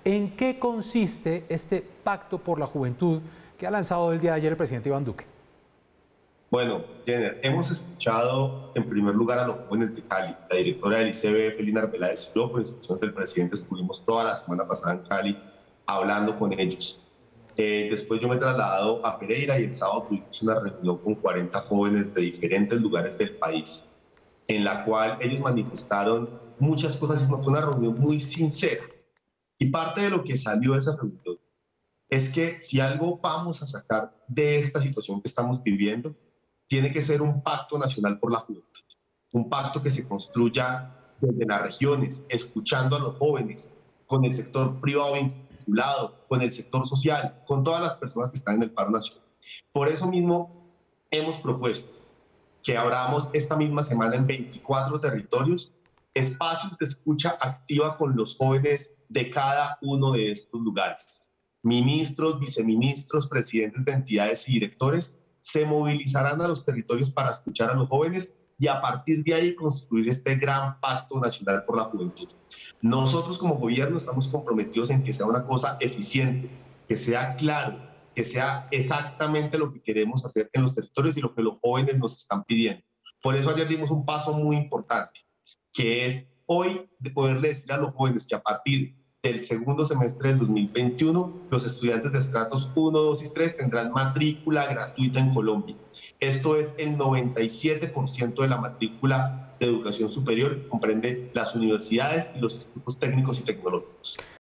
¿En qué consiste este Pacto por la Juventud que ha lanzado el día de ayer el presidente Iván Duque? Bueno, Jenner, hemos escuchado en primer lugar a los jóvenes de Cali. La directora del ICBF, Lina Arbeláez, yo por instrucción del presidente estuvimos toda la semana pasada en Cali hablando con ellos. Después yo me he trasladado a Pereira y el sábado tuvimos una reunión con 40 jóvenes de diferentes lugares del país, en la cual ellos manifestaron muchas cosas y fue una reunión muy sincera. Y parte de lo que salió de esa reunión es que si algo vamos a sacar de esta situación que estamos viviendo, tiene que ser un pacto nacional por la juventud, un pacto que se construya desde las regiones, escuchando a los jóvenes, con el sector privado vinculado, con el sector social, con todas las personas que están en el paro nacional. Por eso mismo hemos propuesto que abramos esta misma semana en 24 territorios espacios de escucha activa con los jóvenes de cada uno de estos lugares. Ministros, viceministros, presidentes de entidades y directores se movilizarán a los territorios para escuchar a los jóvenes y a partir de ahí construir este gran pacto nacional por la juventud. Nosotros como gobierno estamos comprometidos en que sea una cosa eficiente, que sea claro, que sea exactamente lo que queremos hacer en los territorios y lo que los jóvenes nos están pidiendo. Por eso ayer dimos un paso muy importante, que es hoy de poderle decir a los jóvenes que a partir del segundo semestre del 2021, los estudiantes de estratos 1, 2 y 3 tendrán matrícula gratuita en Colombia. Esto es el 97% de la matrícula de educación superior, que comprende las universidades y los institutos técnicos y tecnológicos.